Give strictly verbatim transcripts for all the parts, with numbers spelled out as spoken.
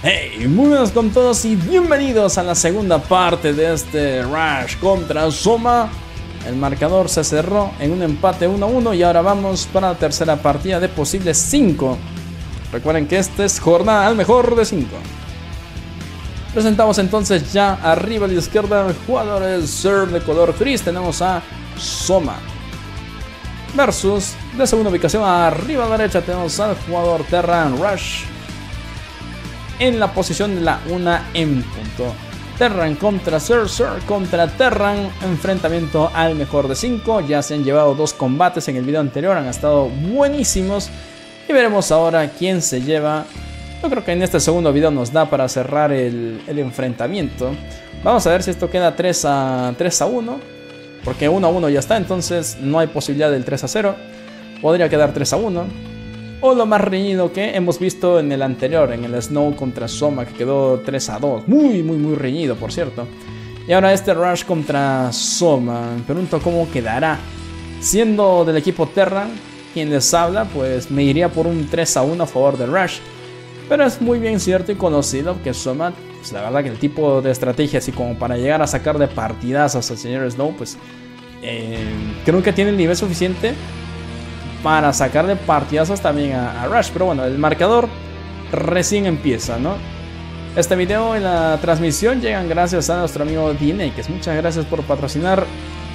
Hey, muy buenas con todos y bienvenidos a la segunda parte de este Rush contra Soma. El marcador se cerró en un empate uno a uno y ahora vamos para la tercera partida de posibles cinco. Recuerden que esta es jornada al mejor de cinco. Presentamos entonces ya arriba a la izquierda jugadores Serve de color gris. Tenemos a Soma versus de segunda ubicación arriba a la derecha tenemos al jugador Terran Rush. En la posición de la una en punto. Terran contra Sir, Sir contra Terran. Enfrentamiento al mejor de cinco. Ya se han llevado dos combates en el video anterior. Han estado buenísimos. Y veremos ahora quién se lleva. Yo creo que en este segundo video nos da para cerrar el, el enfrentamiento. Vamos a ver si esto queda tres a uno. Porque uno a uno ya está. Entonces no hay posibilidad del tres a cero. Podría quedar tres a uno. O lo más reñido que hemos visto en el anterior, en el Snow contra Soma, que quedó tres a dos. Muy, muy, muy reñido, por cierto. Y ahora este Rush contra Soma. Me pregunto cómo quedará. Siendo del equipo Terran, quien les habla, pues me iría por un tres a uno a favor de Rush. Pero es muy bien cierto y conocido que Soma, pues la verdad que el tipo de estrategia, así como para llegar a sacar de partidazos al señor Snow, pues eh, creo que tiene el nivel suficiente para sacarle partidazos también a, a Rush. Pero bueno, el marcador recién empieza, ¿no? Este video y la transmisión llegan gracias a nuestro amigo D N A, que muchas gracias por patrocinar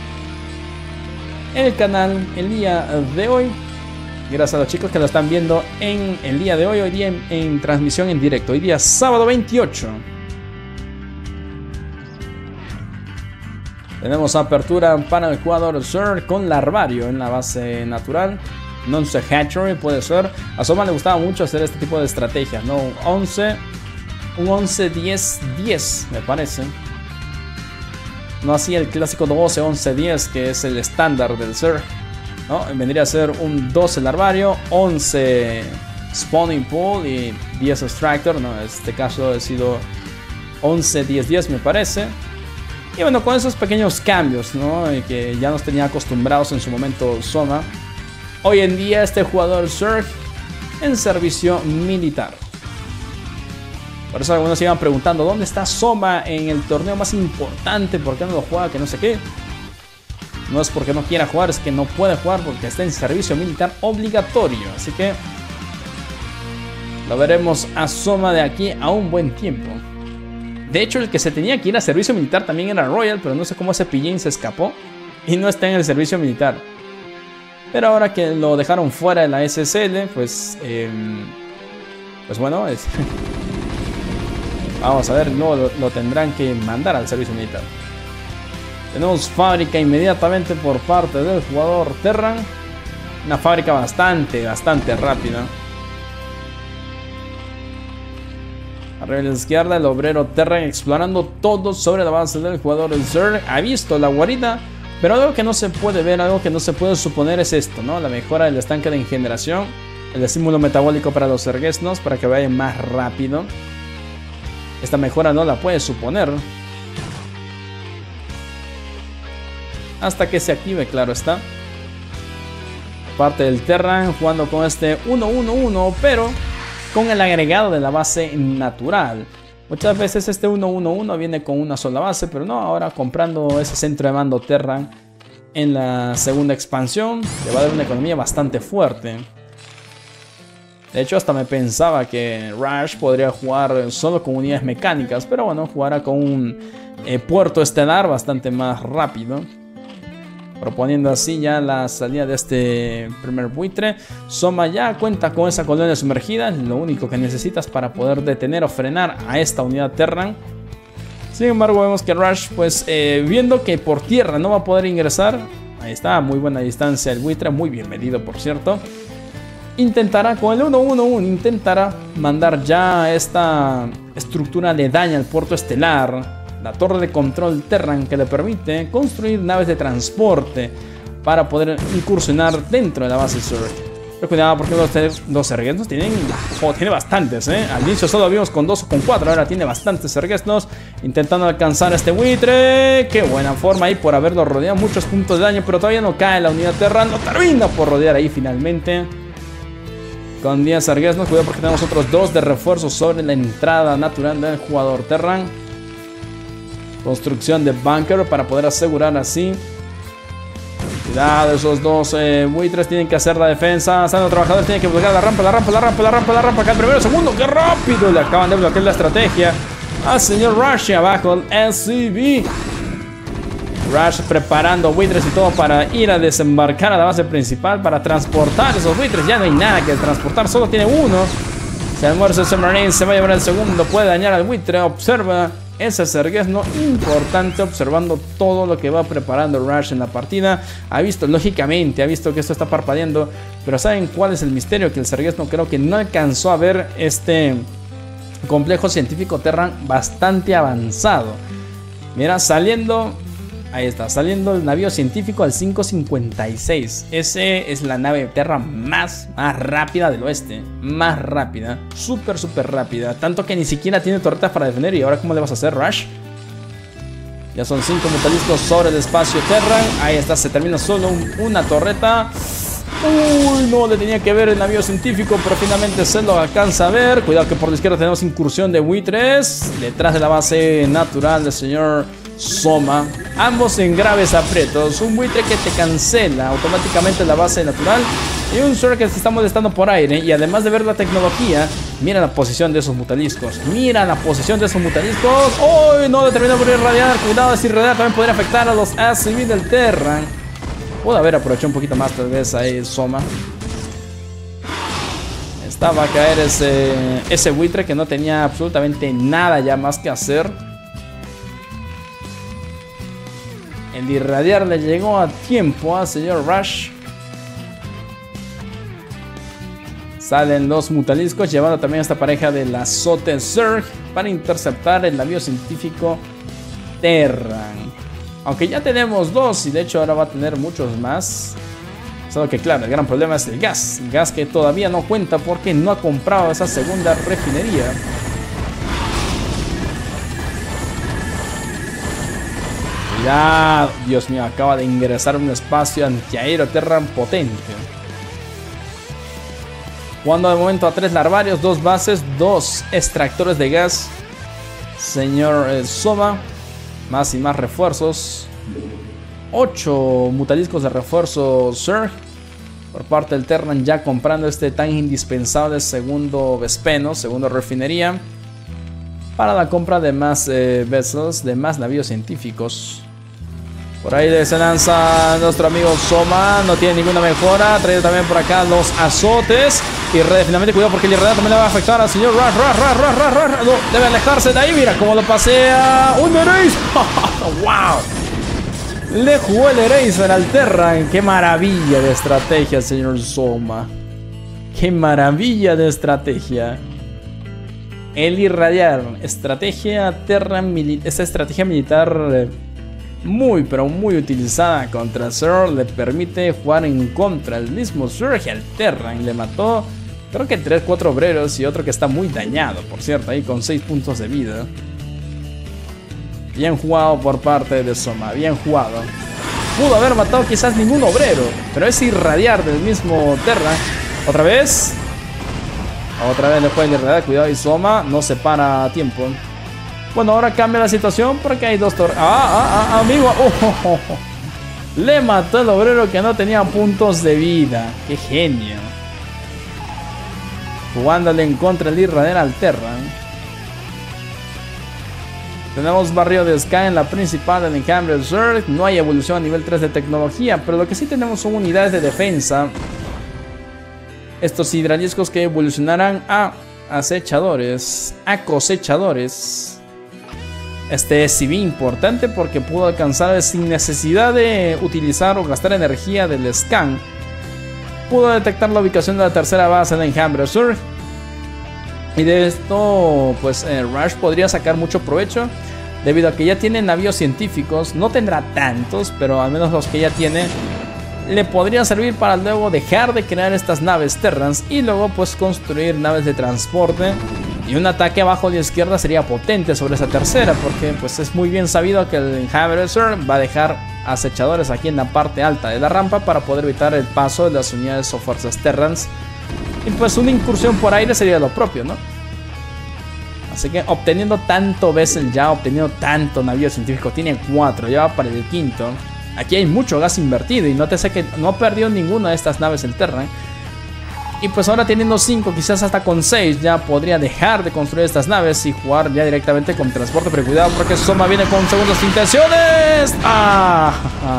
el canal el día de hoy. Gracias a los chicos que lo están viendo en el día de hoy, hoy día en, en transmisión en directo, hoy día sábado veintiocho. Tenemos apertura para el jugador Sir con Larvario en la base natural. Nonce Hatchery puede ser. A Soma le gustaba mucho hacer este tipo de estrategias, ¿no? once, un once diez diez me parece. No así el clásico doce once diez que es el estándar del Sir, ¿no? Vendría a ser un doce Larvario, once Spawning Pool y diez Extractor. No, en este caso ha sido once diez diez me parece. Y bueno, con esos pequeños cambios, ¿no? Que ya nos tenía acostumbrados en su momento Soma. Hoy en día este jugador Surge en servicio militar. Por eso algunos se iban preguntando, ¿dónde está Soma en el torneo más importante? ¿Por qué no lo juega? Que no sé qué. No es porque no quiera jugar, es que no puede jugar porque está en servicio militar obligatorio. Así que lo veremos a Soma de aquí a un buen tiempo. De hecho, el que se tenía que ir a servicio militar también era Royal, pero no sé cómo ese pillín se escapó y no está en el servicio militar. Pero ahora que lo dejaron fuera de la S S L, pues, eh, pues bueno, es... vamos a ver, no lo, lo tendrán que mandar al servicio militar. Tenemos fábrica inmediatamente por parte del jugador Terran. Una fábrica bastante, bastante rápida. Arriba a la izquierda, el obrero Terran explorando todo sobre la base del jugador Zerg. Ha visto la guarida, pero algo que no se puede ver, algo que no se puede suponer es esto, ¿no? La mejora del estanque de engeneración, el estímulo metabólico para los zergesnos para que vayan más rápido. Esta mejora no la puede suponer hasta que se active, claro está. Parte del Terran jugando con este uno uno uno, pero con el agregado de la base natural. Muchas veces este uno uno uno viene con una sola base, pero no, ahora comprando ese centro de mando Terran en la segunda expansión le va a dar una economía bastante fuerte. De hecho, hasta me pensaba que Rush podría jugar solo con unidades mecánicas, pero bueno, jugará con un eh, puerto estelar bastante más rápido, proponiendo así ya la salida de este primer buitre. Soma ya cuenta con esa colonia sumergida, lo único que necesitas para poder detener o frenar a esta unidad Terran. Sin embargo, vemos que Rush, pues eh, viendo que por tierra no va a poder ingresar, ahí está, a muy buena distancia el buitre, muy bien medido por cierto. Intentará con el uno uno uno, intentará mandar ya esta estructura aledaña al puerto estelar, la torre de control Terran, que le permite construir naves de transporte para poder incursionar dentro de la base Sur. Pero cuidado porque los, los Zergesnos tienen, oh, tiene bastantes, ¿eh? Al inicio solo vimos con dos o con cuatro, ahora tiene bastantes Zergesnos intentando alcanzar a este buitre. Qué buena forma ahí por haberlo rodeado, muchos puntos de daño, pero todavía no cae la unidad Terran, lo termina por rodear ahí finalmente. con diez Sarguesnos. Cuidado porque tenemos otros dos de refuerzo sobre la entrada natural del jugador Terran. Construcción de bunker para poder asegurar así. Cuidado, esos dos eh, buitres tienen que hacer la defensa. Están los trabajadores, tienen que bloquear la rampa, la rampa, la rampa, la rampa, la rampa. Acá el primero, segundo, qué rápido. Le acaban de bloquear la estrategia al señor Rush. Abajo el S C V. Rush preparando buitres y todo para ir a desembarcar a la base principal para transportar esos buitres. Ya no hay nada que transportar, solo tiene uno. Si almuerza ese Marine, se va a llevar el segundo. Puede dañar al buitre. Observa ese Serguesno importante, observando todo lo que va preparando Rush en la partida. Ha visto, lógicamente, ha visto que esto está parpadeando. Pero ¿saben cuál es el misterio? Que el Serguesno creo que no alcanzó a ver este complejo científico Terran bastante avanzado. Mira, saliendo... Ahí está, saliendo el navío científico al cinco cincuenta y seis. Ese es la nave Terran más, más rápida del oeste. Más rápida, súper, súper rápida. Tanto que ni siquiera tiene torretas para defender. ¿Y ahora cómo le vas a hacer, Rush? Ya son cinco mutaliscos sobre el espacio Terran. Ahí está, se termina solo un, una torreta. Uy, no le tenía que ver el navío científico, pero finalmente se lo alcanza a ver. Cuidado que por la izquierda tenemos incursión de buitres detrás de la base natural del señor Soma. Ambos en graves aprietos. Un buitre que te cancela automáticamente la base natural y un Zerg que se está molestando por aire. Y además de ver la tecnología, mira la posición de esos mutaliscos. Mira la posición de esos mutaliscos. ¡Uy! No le terminó por irradiar. Cuidado, si irradiar también podría afectar a los A C V del Terran. Pudo haber aprovechado un poquito más tal vez ahí Soma. Estaba a caer ese, ese buitre que no tenía absolutamente nada ya más que hacer. El irradiar le llegó a tiempo al señor Rush. Salen los mutaliscos llevando también a esta pareja del azote Zerg para interceptar el navío científico Terran. Aunque ya tenemos dos y de hecho ahora va a tener muchos más. Solo que claro, el gran problema es el gas. El gas que todavía no cuenta porque no ha comprado esa segunda refinería. Cuidado, Dios mío, acaba de ingresar un espacio antiaéreo Terran potente. Jugando de momento a tres larvarios, dos bases, dos extractores de gas. Señor eh, Soma. Más y más refuerzos. ocho mutaliscos de refuerzo Zerg. Por parte del Terran ya comprando este tan indispensable segundo Vespeno, segundo refinería. Para la compra de más eh, vessels, de más navíos científicos. Por ahí se lanza nuestro amigo Soma. No tiene ninguna mejora. Traído también por acá los azotes. Y Red, finalmente cuidado porque el irradiar también le va a afectar al señor Rush. Rush, Rush, Rush, Rush, Rush. No, debe alejarse de ahí. Mira cómo lo pasea. ¡Un Eraser! ¡Wow! Le jugó el Eraser al Terran. ¡Qué maravilla de estrategia, señor Soma! ¡Qué maravilla de estrategia! El irradiar. Estrategia Terran. Esta estrategia militar eh, muy, pero muy utilizada contra Zerg. Le permite jugar en contra el mismo Zerg y al Terran. Le mató, creo que tres cuatro obreros y otro que está muy dañado, por cierto, ahí con seis puntos de vida. Bien jugado por parte de Soma, bien jugado. Pudo haber matado quizás ningún obrero, pero es irradiar del mismo Terran. Otra vez. Otra vez le puede irradiar, cuidado y Soma no se para a tiempo. Bueno, ahora cambia la situación porque hay dos torres. Ah, ah, ah, amigo. Oh, oh, oh. Le mató al obrero que no tenía puntos de vida. Qué genio. Jugándole en contra el irradiar al Terran. Tenemos barrio de Sky en la principal del enjambre Zerg. No hay evolución a nivel tres de tecnología, pero lo que sí tenemos son unidades de defensa. Estos hidraliscos que evolucionarán a acechadores, a cosechadores. Este es C V importante porque pudo alcanzar sin necesidad de utilizar o gastar energía del scan. Pudo detectar la ubicación de la tercera base de enjambre Zerg. Y de esto, pues eh, Rush podría sacar mucho provecho. Debido a que ya tiene navíos científicos. No tendrá tantos, pero al menos los que ya tiene le podrían servir para luego dejar de crear estas naves Terrans. Y luego pues construir naves de transporte. Y un ataque abajo a la izquierda sería potente sobre esa tercera. Porque pues es muy bien sabido que el enjambre Zerg va a dejar acechadores aquí en la parte alta de la rampa. Para poder evitar el paso de las unidades o fuerzas Terrans. Y pues una incursión por aire sería lo propio, ¿no? Así que obteniendo tanto Vessel ya, obteniendo tanto navío científico, tiene cuatro, ya va para el quinto. Aquí hay mucho gas invertido y nótese que no perdió ninguna de estas naves el Terran. Y pues ahora teniendo cinco, quizás hasta con seis, ya podría dejar de construir estas naves y jugar ya directamente con transporte. Pero cuidado porque Soma viene con segundas intenciones. ¡Ah!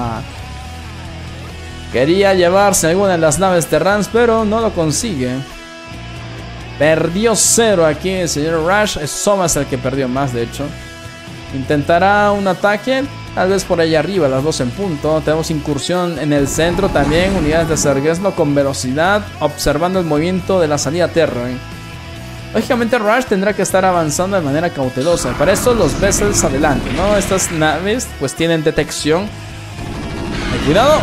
Quería llevarse alguna de las naves Terrans, pero no lo consigue. Perdió cero aquí el señor Rush. Soma es el que perdió más, de hecho. Intentará un ataque, tal vez por allá arriba, las dos en punto. Tenemos incursión en el centro también. Unidades de Sergesno con velocidad, observando el movimiento de la salida Terran. Lógicamente Rush tendrá que estar avanzando de manera cautelosa. Para eso los Vessels adelante, ¿no? Estas naves pues tienen detección. Hay cuidado.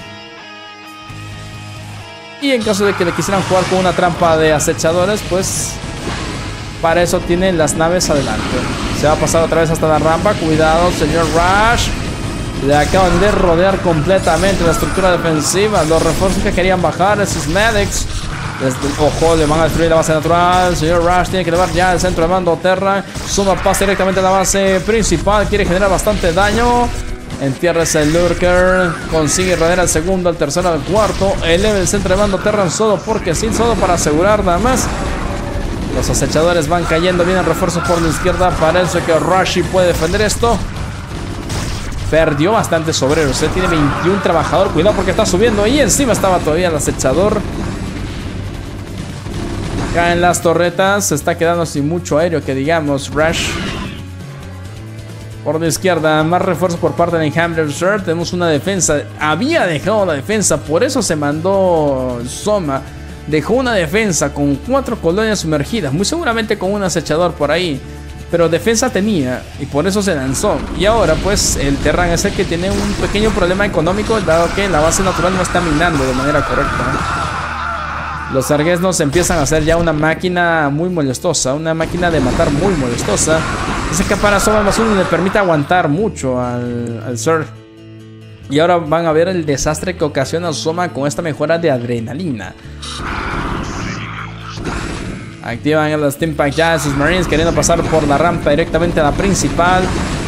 Y en caso de que le quisieran jugar con una trampa de acechadores, pues para eso tienen las naves adelante. Se va a pasar otra vez hasta la rampa. Cuidado, señor Rush. Le acaban de rodear completamente la estructura defensiva. Los refuerzos que querían bajar, esos medics. Desde, ojo, le van a destruir la base natural. El señor Rush tiene que elevar ya el centro de mando Terra. Suma pasa directamente a la base principal. Quiere generar bastante daño. Entierra ese Lurker. Consigue irradiar al segundo, al tercero, al cuarto. Eleva el centro de mando Terran solo porque sí, solo para asegurar nada más. Los acechadores van cayendo. Vienen refuerzos por la izquierda. Parece que Rush puede defender esto. Perdió bastantes obreros. Él tiene veintiún trabajadores. Cuidado porque está subiendo. Y encima estaba todavía el acechador. Caen las torretas. Se está quedando sin mucho aéreo que digamos. Rush. Por la izquierda, más refuerzos por parte de Enjambre Sir. Tenemos una defensa. Había dejado la defensa, por eso se mandó Soma. Dejó una defensa con cuatro colonias sumergidas. Muy seguramente con un acechador por ahí. Pero defensa tenía y por eso se lanzó. Y ahora pues el Terran es el que tiene un pequeño problema económico, dado que la base natural no está minando de manera correcta. Los Sergesnos empiezan a hacer ya una máquina muy molestosa. Una máquina de matar muy molestosa. Ese que para Soma más uno le permite aguantar mucho al, al Sir. Y ahora van a ver el desastre que ocasiona Soma con esta mejora de adrenalina. Activan el Steampack ya de sus Marines, queriendo pasar por la rampa directamente a la principal.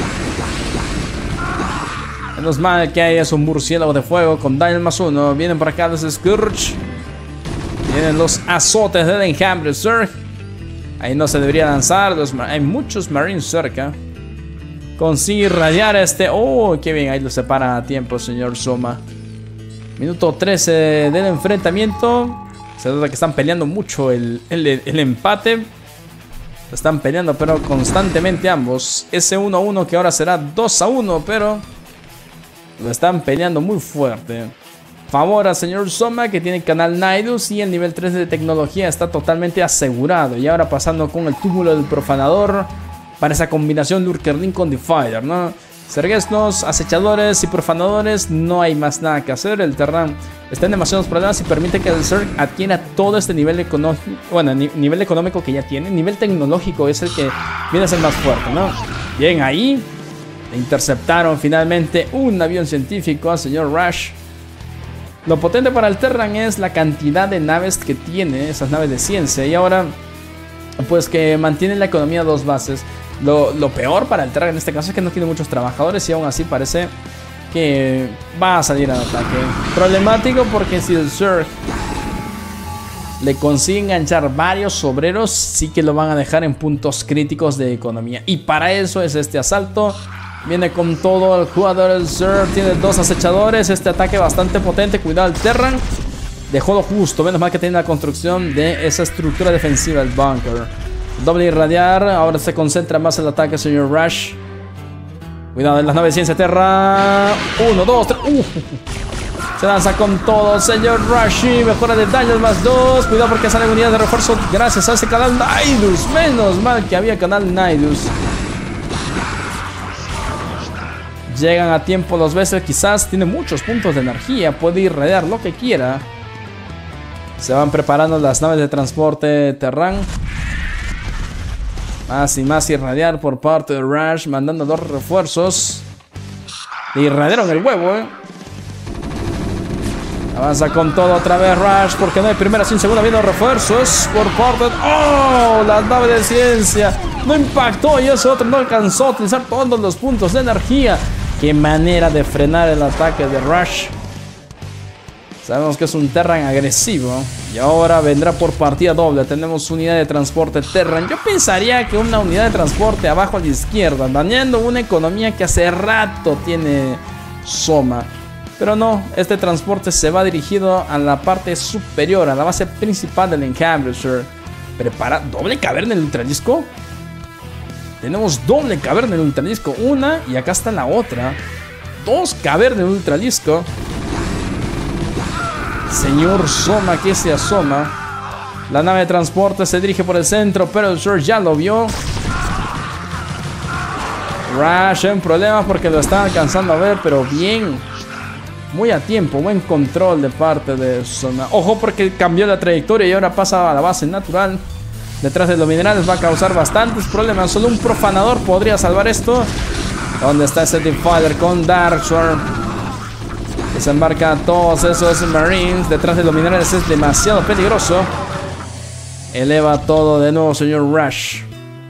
Menos mal que hay es un murciélago de fuego con daño más uno. Vienen por acá los Scourge. Vienen los azotes del Enjambre Sir. Ahí no se debería lanzar. Los, hay muchos Marines cerca. Consigue irradiar este. Oh, qué bien. Ahí lo separa a tiempo, señor Soma. Minuto trece del enfrentamiento. Se nota que están peleando mucho el, el, el empate. Están peleando, pero constantemente ambos. Ese uno a uno que ahora será dos a uno, pero lo están peleando muy fuerte. Favor al señor Soma, que tiene el canal Nidus y el nivel tres de tecnología está totalmente asegurado. Y ahora pasando con el túmulo del profanador para esa combinación Lurker-Link con Defiler, ¿no? Sergesnos, acechadores y profanadores, no hay más nada que hacer. El Terran está en demasiados problemas y permite que el Zerg adquiera todo este nivel económico, bueno, ni, nivel económico que ya tiene. Nivel tecnológico es el que viene a ser más fuerte, ¿no? Bien, ahí interceptaron finalmente un avión científico al señor Rush. Lo potente para el Terran es la cantidad de naves que tiene, esas naves de ciencia. Y ahora, pues que mantiene la economía a dos bases. Lo, lo peor para el Terran en este caso es que no tiene muchos trabajadores y aún así parece que va a salir al ataque. Problemático porque si el Zerg le consigue enganchar varios obreros, sí que lo van a dejar en puntos críticos de economía. Y para eso es este asalto. Viene con todo el jugador del Zerg. Tiene dos acechadores. Este ataque bastante potente. Cuidado el Terran. Dejó lo justo. Menos mal que tiene la construcción de esa estructura defensiva, el bunker. Doble irradiar. Ahora se concentra más el ataque, señor Rush. Cuidado en las naves de ciencia Terra. Uno, dos, tres. Uh. Se lanza con todo, señor Rush. Mejora de daño más dos. Cuidado porque salen unidades de refuerzo gracias a ese canal Nidus. Menos mal que había canal Nidus. Llegan a tiempo los Vessel. Quizás tiene muchos puntos de energía. Puede irradiar lo que quiera. Se van preparando las naves de transporte Terran. Más y más irradiar por parte de Rush. Mandando dos refuerzos. Le irradiaron el huevo, eh. Avanza con todo otra vez Rush, porque no hay primera sin segunda. Viendo refuerzos por parte de... ¡Oh! La nave de ciencia no impactó y ese otro no alcanzó a utilizar todos los puntos de energía. Qué manera de frenar el ataque de Rush. Sabemos que es un Terran agresivo. Y ahora vendrá por partida doble. Tenemos unidad de transporte Terran. Yo pensaría que una unidad de transporte abajo a la izquierda, dañando una economía que hace rato tiene Soma. Pero no, este transporte se va dirigido a la parte superior, a la base principal del Enhambresser. Prepara doble caverna en el ultradisco. Tenemos doble caverna en el ultradisco. Una y acá está la otra. Dos cavernas en el ultradisco. Señor Soma que se asoma. La nave de transporte se dirige por el centro, pero el Sur ya lo vio. Rush en problemas porque lo están alcanzando a ver, pero bien. Muy a tiempo, buen control de parte de Soma. Ojo porque cambió la trayectoria y ahora pasa a la base natural. Detrás de los minerales va a causar bastantes problemas. Solo un profanador podría salvar esto. ¿Dónde está ese Defiler con Darksworn? Desembarca a todos esos Marines. Detrás de los minerales es demasiado peligroso. Eleva todo de nuevo, señor Rush.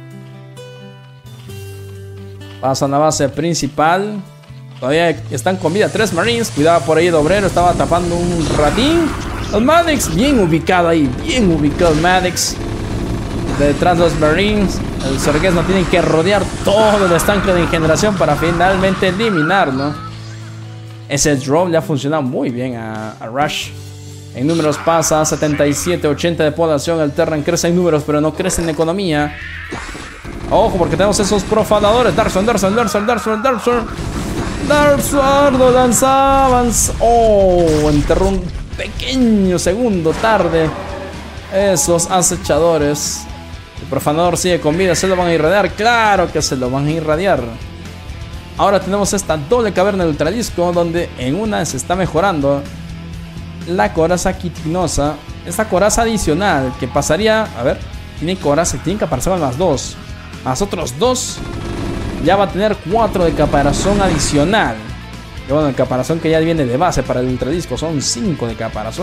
Pasa a la base principal. Todavía están con vida tres Marines. Cuidado por ahí el obrero. Estaba tapando un ratín. Los Maddox bien ubicado ahí. Bien ubicado el Maddox. Detrás de los Marines. El Zerguez no tienen que rodear todo el estanque de generación para finalmente eliminarlo. Ese drop le ha funcionado muy bien a, a Rush. En números pasa a setenta y siete, ochenta de población. El Terran crece en números, pero no crece en economía. Ojo, porque tenemos esos profanadores. Darksworn, Darksworn, Darksworn, Darksworn, Darksworn. Darksworn lo lanzaban. Oh, enterró un pequeño segundo tarde. Esos acechadores. El profanador sigue con vida. ¿Se lo van a irradiar? Claro que se lo van a irradiar. Ahora tenemos esta doble caverna de ultradisco, donde en una se está mejorando la coraza quitinosa. Esta coraza adicional que pasaría... A ver, tiene coraza, tiene caparazón más dos. Más otros dos. Ya va a tener cuatro de caparazón adicional. Y bueno, el caparazón que ya viene de base para el ultradisco son cinco de caparazón.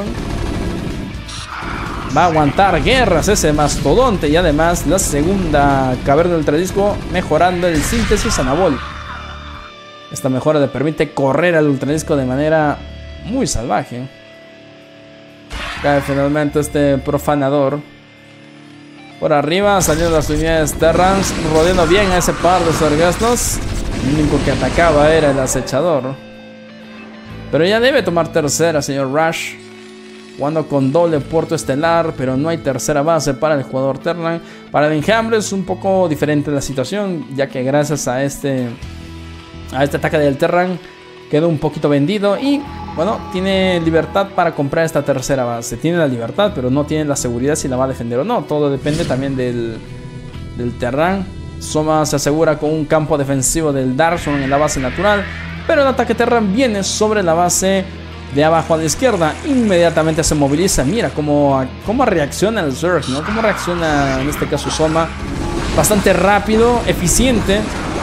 Va a aguantar guerras ese mastodonte. Y además la segunda caverna del ultradisco mejorando el síntesis anabólico. Esta mejora le permite correr al ultradisco de manera muy salvaje. Cae finalmente este profanador. Por arriba salieron las unidades Terrans, rodeando bien a ese par de Zergesnos. El único que atacaba era el acechador. Pero ya debe tomar tercera, señor Rush. Jugando con doble puerto estelar, pero no hay tercera base para el jugador Terran. Para el Enjambre es un poco diferente la situación, ya que gracias a este... a este ataque del Terran quedó un poquito vendido y bueno, tiene libertad para comprar esta tercera base. Tiene la libertad, pero no tiene la seguridad si la va a defender o no. Todo depende también del, del Terran. Soma se asegura con un campo defensivo del Darksworn en la base natural, pero el ataque Terran viene sobre la base de abajo a la izquierda. Inmediatamente se moviliza. Mira cómo, cómo reacciona el Zerg, ¿no? Cómo reacciona en este caso Soma. Bastante rápido, eficiente.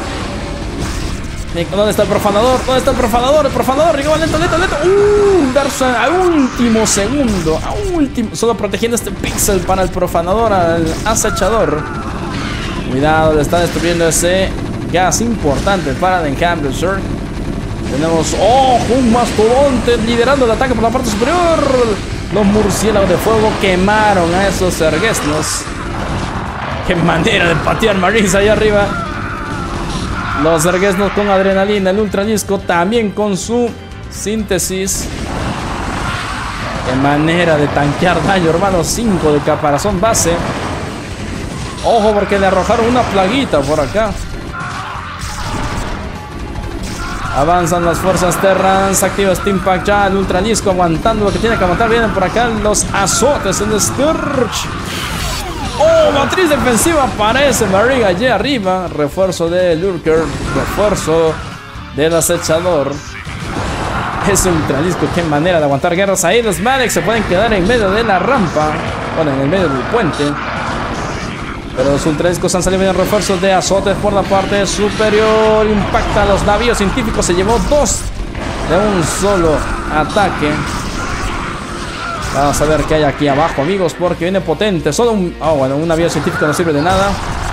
¿Dónde está el profanador? ¿Dónde está el profanador? El profanador llegó lento, lento, lento. Uh, Darksworn a último segundo. A último. Solo protegiendo este pixel para el profanador, al acechador. Cuidado, le está destruyendo ese gas importante para el Enhambresser. Tenemos, ¡oh! Un mastodonte liderando el ataque por la parte superior. Los murciélagos de fuego quemaron a esos Zergesnos. ¡Qué manera de patear Marines allá arriba! Los Zergesnos con adrenalina, el ultradisco también con su síntesis. Qué manera de tanquear daño, hermano. cinco de caparazón base. Ojo porque le arrojaron una plaguita por acá. Avanzan las fuerzas Terrans. Activa Steampack ya. El ultradisco aguantando lo que tiene que aguantar. Vienen por acá los azotes. El Scourge. Oh, matriz defensiva para ese Marine allí arriba. Refuerzo de Lurker. Refuerzo del acechador. Es ultradisco. Qué manera de aguantar guerras ahí. Los Maddox se pueden quedar en medio de la rampa. Bueno, en el medio del puente. Pero los ultradiscos han salido en refuerzos de azotes por la parte superior. Impacta a los navíos científicos. Se llevó dos de un solo ataque. Vamos a ver qué hay aquí abajo, amigos, porque viene potente. Solo un... Oh, bueno, un avión científico no sirve de nada.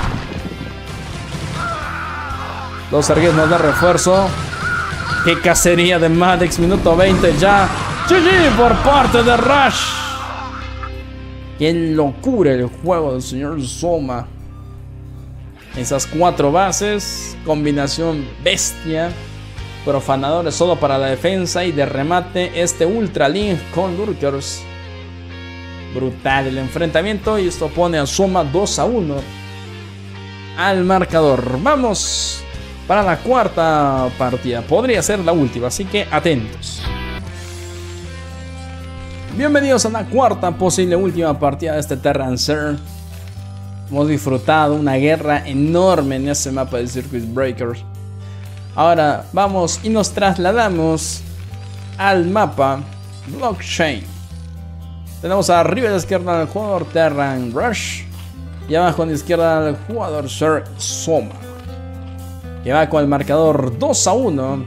Los Sergués nos da refuerzo. Qué cacería de Maddox, minuto veinte ya. G G por parte de Rush. Qué locura el juego del señor Soma. Esas cuatro bases, combinación bestia. Profanadores solo para la defensa y de remate este Ultra Link con Lurkers. Brutal el enfrentamiento y esto pone a Soma dos a uno al marcador. Vamos para la cuarta partida. Podría ser la última, así que atentos. Bienvenidos a la cuarta posible última partida de este Terrancer. Hemos disfrutado una guerra enorme en ese mapa de Circuit Breakers. Ahora vamos y nos trasladamos al mapa Blockchain. Tenemos arriba a la izquierda al jugador Terran Rush y abajo a la izquierda al jugador Sir Soma, que va con el marcador dos a uno.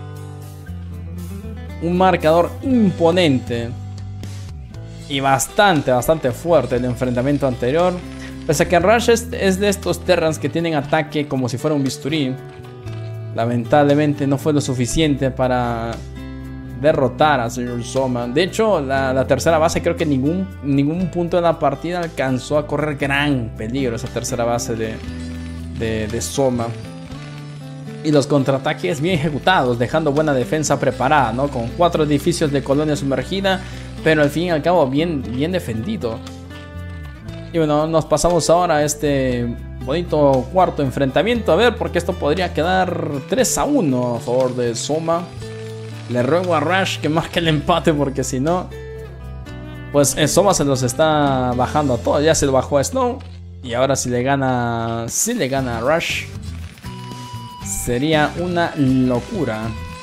Un marcador imponente y bastante, bastante fuerte el enfrentamiento anterior. Pese a que Rush es, es de estos Terrans que tienen ataque como si fuera un bisturí, lamentablemente no fue lo suficiente para derrotar a señor Soma. De hecho, la, la tercera base creo que ningún, ningún punto de la partida alcanzó a correr gran peligro. Esa tercera base de, de, de Soma. Y los contraataques bien ejecutados, dejando buena defensa preparada, ¿no? Con cuatro edificios de colonia sumergida, pero al fin y al cabo bien, bien defendido. Y bueno, nos pasamos ahora a este bonito cuarto enfrentamiento. A ver, porque esto podría quedar tres a uno a favor de Soma. Le ruego a Rush que más que el empate, porque si no, pues Soma se los está bajando a todos. Ya se lo bajó a Snow. Y ahora si le gana, si le gana a Rush, sería una locura.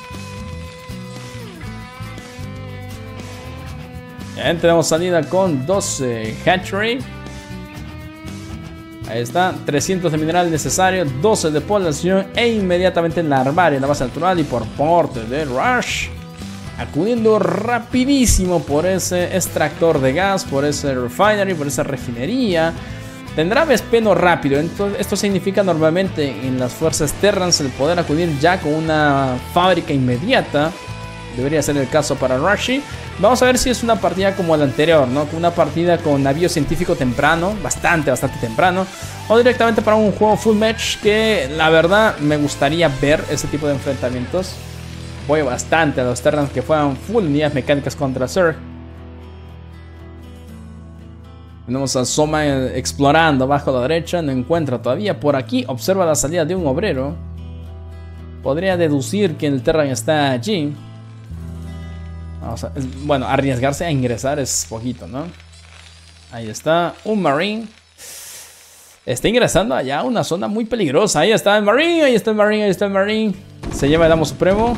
Ya tenemos salida con doce Hatchery. Ahí está, trescientos de mineral necesario, doce de población e inmediatamente en la armaria en la base natural. Y por parte de Rush, acudiendo rapidísimo por ese extractor de gas, por ese refinery, por esa refinería. Tendrá Vespeno rápido. Entonces, esto significa normalmente en las fuerzas Terrans el poder acudir ya con una fábrica inmediata. Debería ser el caso para Rushi. Vamos a ver si es una partida como la anterior, ¿no? Una partida con navío científico temprano, bastante, bastante temprano. O directamente para un juego full match, que la verdad me gustaría ver ese tipo de enfrentamientos. Voy bastante a los Terrans que fueran full unidades mecánicas contra Zerg. Tenemos a Soma explorando abajo a la derecha, no encuentra todavía. Por aquí observa la salida de un obrero. Podría deducir que el Terran está allí. Vamos a, bueno, arriesgarse a ingresar es poquito, ¿no? Ahí está, un Marine. Está ingresando allá a una zona muy peligrosa. Ahí está el Marine, ahí está el Marine, ahí está el Marine. Se lleva el Amo Supremo.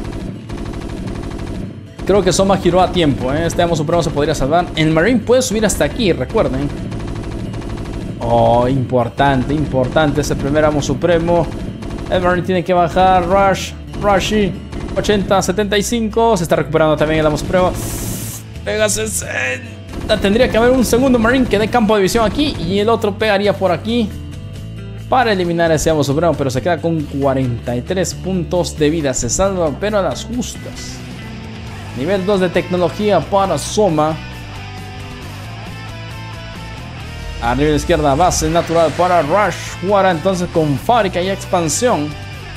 Creo que Soma giró a tiempo, ¿eh? Este Amo Supremo se podría salvar. El Marine puede subir hasta aquí, recuerden. Oh, importante, importante ese primer Amo Supremo. El Marine tiene que bajar. Rush, Rushy. ochenta, setenta y cinco. Se está recuperando también el Amo Supremo. Pega sesenta. Tendría que haber un segundo Marine que dé campo de visión aquí. Y el otro pegaría por aquí para eliminar a ese Amo Supremo. Pero se queda con cuarenta y tres puntos de vida. Se salva, pero a las justas. Nivel dos de tecnología para Soma. Arriba a la izquierda, base natural para Rush. Jugará entonces con fábrica y expansión.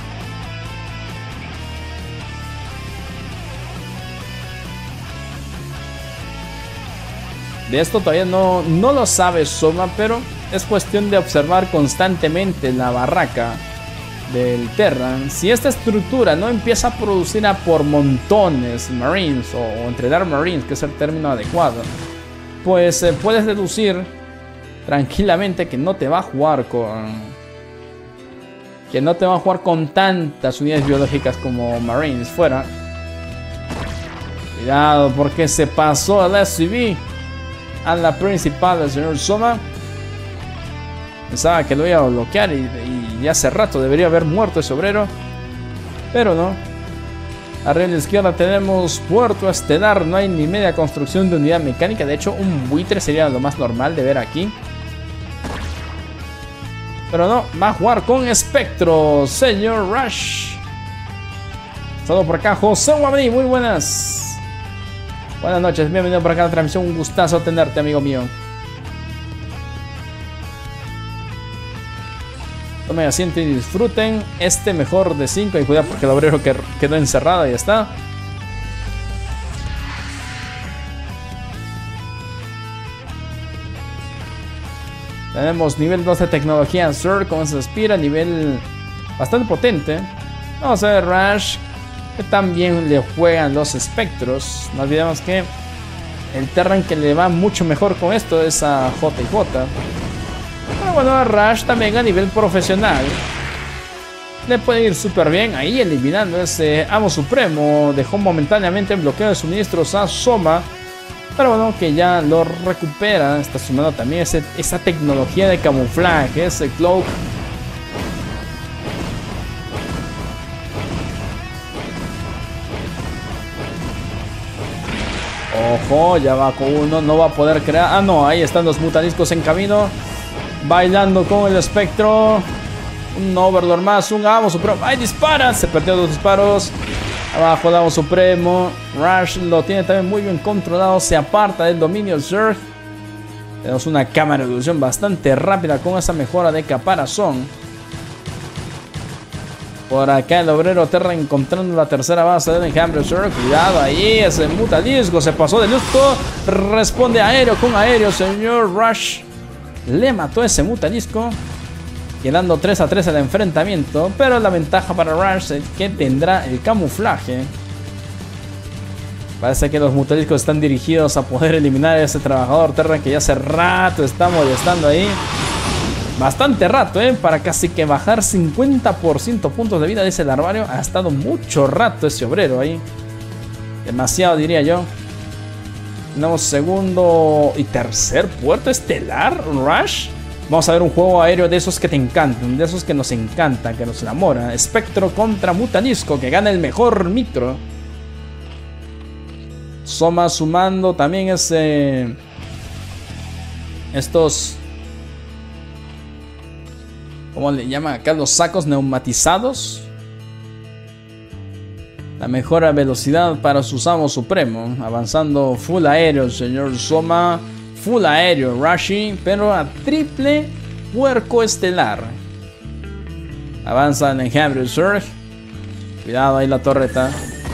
De esto todavía no, no lo sabe Soma, pero es cuestión de observar constantemente la barraca del Terran. Si esta estructura no empieza a producir a por montones Marines, o, o entrenar Marines, que es el término adecuado, pues eh, puedes deducir tranquilamente que no te va a jugar con que no te va a jugar con tantas unidades biológicas como Marines fuera. Cuidado, porque se pasó al S C V, a la principal del señor Soma. Pensaba que lo iba a bloquear y, y ya hace rato debería haber muerto ese obrero, pero no. Arriba a la izquierda tenemos Puerto Estelar. No hay ni media construcción de unidad mecánica. De hecho, un buitre sería lo más normal de ver aquí. Pero no, va a jugar con Espectro, señor Rush. Saludos por acá, José Guamení, muy buenas. Buenas noches, bienvenido por acá a la transmisión. Un gustazo tenerte, amigo mío. Tomen asiento y disfruten este mejor de cinco. Y cuidado porque el obrero quedó encerrado. Ahí está. Tenemos nivel dos de tecnología Zerg con esa Spira. Nivel bastante potente. Vamos a ver Rush que también le juegan los espectros. No olvidemos que el Terran que le va mucho mejor con esto es a J y J. Pero bueno, a Rush también a nivel profesional le puede ir súper bien. Ahí eliminando ese Amo Supremo. Dejó momentáneamente en bloqueo de suministros a Soma. Pero bueno, que ya lo recupera. Está sumando también ese, esa tecnología de camuflaje, ese cloak. Ojo, ya va con uno, no va a poder crear. Ah, no, ahí están los mutaliscos en camino. Bailando con el espectro. Un Overlord más, un Amo Supremo. ¡Ay, dispara! Se perdió los disparos. Abajo el Amo Supremo. Rush lo tiene también muy bien controlado. Se aparta del dominio Zerg. Tenemos una cámara de ilusión bastante rápida con esa mejora de caparazón. Por acá el obrero Terra encontrando la tercera base del enjambre Zerg. Cuidado ahí, ese mutalisco se pasó de luto. Responde aéreo con aéreo, señor Rush. Le mató ese mutalisco, quedando tres a tres el enfrentamiento. Pero la ventaja para Rush es que tendrá el camuflaje. Parece que los mutaliscos están dirigidos a poder eliminar a ese trabajador Terra que ya hace rato está molestando ahí. Bastante rato, ¿eh? Para casi que bajar cincuenta por ciento puntos de vida de ese larvario. Ha estado mucho rato ese obrero ahí. Demasiado, diría yo. Tenemos segundo y tercer puerto estelar, Rush. Vamos a ver un juego aéreo de esos que te encantan, de esos que nos encantan, que nos enamoran. Espectro contra Mutalisco, que gana el mejor micro. Soma sumando también ese... Estos... ¿Cómo le llaman acá? Los sacos neumatizados. La mejora velocidad para su Amo Supremo. Avanzando full aéreo, señor Soma. Full aéreo, Rushi. Pero a triple puerco estelar. Avanza en enjambre Zerg. Cuidado ahí la torreta.